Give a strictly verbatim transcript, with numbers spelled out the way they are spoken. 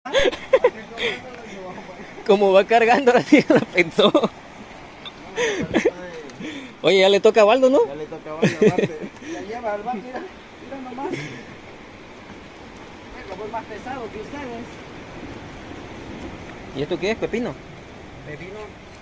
Como va cargando, ahora sí la pensó. Oye, ya le toca a Baldo, ¿no? Ya le toca a Baldo, aparte. La lleva al bar, mira, mira nomás. Como es más pesado que ustedes. ¿Y esto qué es, pepino? Pepino.